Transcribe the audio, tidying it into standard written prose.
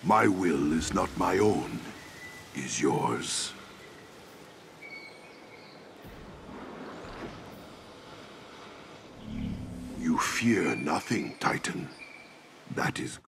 My will is not my own, is yours. You fear nothing, Titan. That is